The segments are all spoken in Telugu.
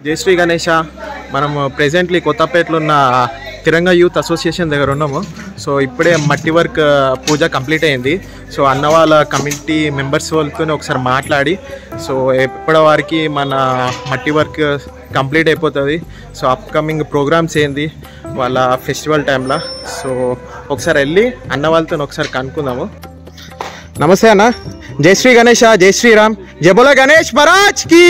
జై శ్రీ గణేష. మనము ప్రెజెంట్లీ కొత్తపేటలో ఉన్న తిరంగా యూత్ అసోసియేషన్ దగ్గర ఉన్నాము. సో ఇప్పుడే మట్టి వర్క్ పూజ కంప్లీట్ అయింది. సో అన్న వాళ్ళ కమిటీ మెంబర్స్ వాళ్ళతో ఒకసారి మాట్లాడి సో ఎప్పటి వారికి మన మట్టి వర్క్ కంప్లీట్ అయిపోతుంది. సో అప్కమింగ్ ప్రోగ్రామ్స్ ఏంది వాళ్ళ ఫెస్టివల్ టైంలో. సో ఒకసారి వెళ్ళి అన్న వాళ్ళతో ఒకసారి కనుక్కుందాము. నమస్తే అన్న. జై శ్రీ గణేష, జై శ్రీరామ్, జై బోలో గణేష్ మహారాజ్ కి.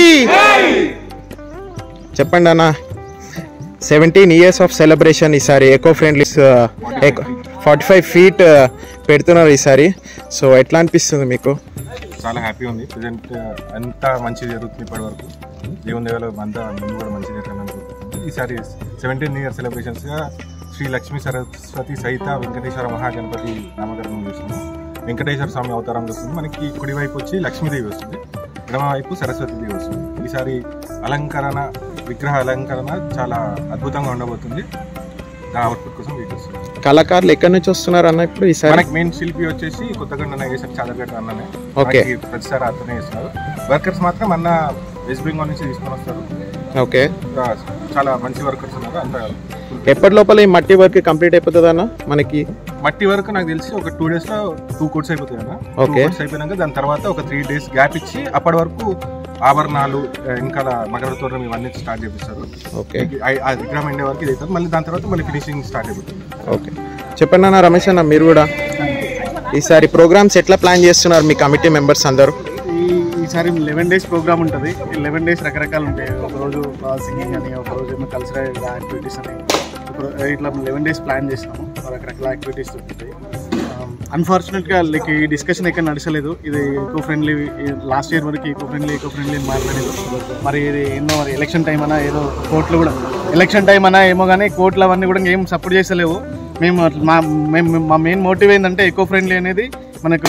చెప్పండి అన్న, 17 years ఆఫ్ సెలబ్రేషన్ ఈసారి ఎకో ఫ్రెండ్లీ 45 feet పెడుతున్నారు ఈసారి. సో ఎట్లా అనిపిస్తుంది మీకు? చాలా హ్యాపీ ఉంది. ప్రజెంట్ అంతా మంచిగా జరుగుతుంది. ఇప్పటి వరకు దేవుని దేవాల అంతా ముందు కూడా మంచిగా జరగాలనుకుంటుంది. ఈసారి 17 year సెలబ్రేషన్స్గా శ్రీ లక్ష్మీ సరస్వతి సహిత వెంకటేశ్వర మహాగణపతి నామకరణం చేస్తుంది. వెంకటేశ్వర స్వామి అవతారం వస్తుంది. మనకి కుడివైపు వచ్చి లక్ష్మీదేవి వస్తుంది, ఎడమవైపు సరస్వతీదేవి వస్తుంది. ఈసారి అలంకరణ, విగ్రహ అలంకరణ చాలా అద్భుతంగా ఉండబోతుంది. దాని అవుట్పుట్ కోసం వెయిట్ చేస్తుంది. కళాకారులు ఎక్కడి నుంచి వస్తున్నారు అన్న? ఇప్పుడు ఈసారి మనకి మెయిన్ శిల్పి వచ్చేసి కొత్తగడ్డ వేసారు, చాదగడ్డ అన్ననే. ఓకే, ప్రతిసారి అతనే చేస్తారు. వర్కర్స్ మాత్రం అన్న వెస్ట్ బెంగాల్ నుంచి తీసుకొని వస్తారు. ఓకే, చాలా మంచి వర్కర్స్ ఉన్నారు. అంత ఎప్పటి లోపల ఈ మట్టి వర్క్ కంప్లీట్ అయిపోతుంది అన్న? మనకి మట్టి వర్క్ నాకు తెలిసి ఒక 2 days లో 2 coats అయిపోతాయి అన్న. 2 coats అయిపోయినాక దాని తర్వాత ఒక 3 days గ్యాప్ ఇచ్చి అప్పటి వరకు ఆభరణాలు ఇంకా మకర తోరణం ఇవన్నీ స్టార్ట్ చేపిస్తారు. ఓకే, ఆ విగ్రహం ఎండే వరకు ఇది అవుతుంది. మళ్ళీ దాని తర్వాత మళ్ళీ ఫినిషింగ్ స్టార్ట్ అయిపోతుంది. ఓకే, చెప్పండి అన్న. రమేష్ అన్న, మీరు కూడా ఈసారి ప్రోగ్రామ్స్ ఎట్లా ప్లాన్ చేస్తున్నారు మీ కమిటీ మెంబర్స్ అందరూ? ఈసారి 11 days ప్రోగ్రామ్ ఉంటుంది. 11 days రకరకాలు ఉంటాయి. ఒకరోజు సింగింగ్ అని, ఒకరోజు ఏమో కల్చరల్ యాక్టివిటీస్ అని, ఇట్లా 11 days ప్లాన్ చేసినాము. రకరకాల యాక్టివిటీస్ ఉంటాయి. అన్ఫార్చునేట్గా లైక్ ఈ డిస్కషన్ ఎక్కడ నడచలేదు. ఇది ఈకో ఫ్రెండ్లీ, లాస్ట్ ఇయర్ వరకు ఈకో ఫ్రెండ్లీ మాట్లాడేది. మరి ఇది ఎన్నో మరి ఎలక్షన్ టైం అన్నా, ఏదో కోర్టులు కూడా ఎలక్షన్ టైం అన్నా ఏమో కానీ కోర్టులు అవన్నీ కూడా ఏం సపోర్ట్ చేస్తలేవు. మా మెయిన్ మోటివ్ ఏంటంటే ఈకో ఫ్రెండ్లీ అనేది మనకు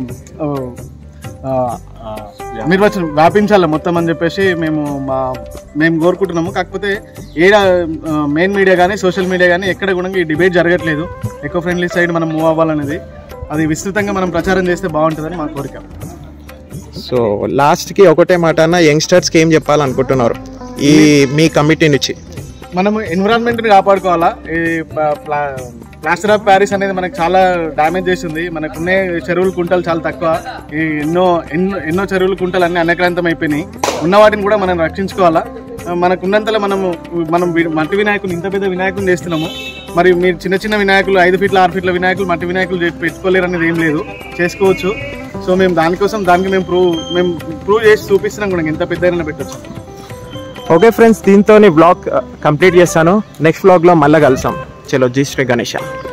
నిర్వచనం వ్యాపించాలి మొత్తం అని చెప్పేసి మేము కోరుకుంటున్నాము. కాకపోతే మెయిన్ మీడియా కానీ సోషల్ మీడియా కానీ ఎక్కడ కూడా ఈ డిబేట్ జరగట్లేదు. ఎకో ఫ్రెండ్లీ సైడ్ మనం మూవ్ అవ్వాలనేది, అది విస్తృతంగా మనం ప్రచారం చేస్తే బాగుంటుందని మా కోరిక. సో లాస్ట్కి ఒకటే మాట అన్న, యంగ్స్టర్స్కి ఏం చెప్పాలనుకుంటున్నారు ఈ మీ కమిటీ నుంచి? మనం ఎన్విరాన్మెంట్ని కాపాడుకోవాలా. ఈ ప్లాస్టర్ ఆఫ్ ప్యారిస్ అనేది మనకు చాలా డ్యామేజ్ చేస్తుంది. మనకున్నే చెరువులు కుంటలు చాలా తక్కువ. ఈ ఎన్నో చెరువులు కుంటలు అన్నీ అన్యక్రాంతం అయిపోయినాయి. ఉన్న వాటిని కూడా మనం రక్షించుకోవాలా. మనకున్నంతలో మనం మట్టి వినాయకులు, ఇంత పెద్ద వినాయకులు చేస్తున్నాము. మరి మీరు చిన్న చిన్న వినాయకులు 5 feet 6 feet వినాయకులు, మట్టి వినాయకులు పెట్టుకోలేరు అనేది ఏం లేదు, చేసుకోవచ్చు. సో మేము దానికి మేము ప్రూవ్ చేసి చూపిస్తున్నాం కూడా, ఎంత పెద్దగా పెట్టచ్చు. ఓకే ఫ్రెండ్స్, దీంతో వ్లాగ్ కంప్లీట్ చేస్తాను. నెక్స్ట్ వ్లాగ్లో మళ్ళీ కలుసాం. చలో, జై శ్రీ గణేష.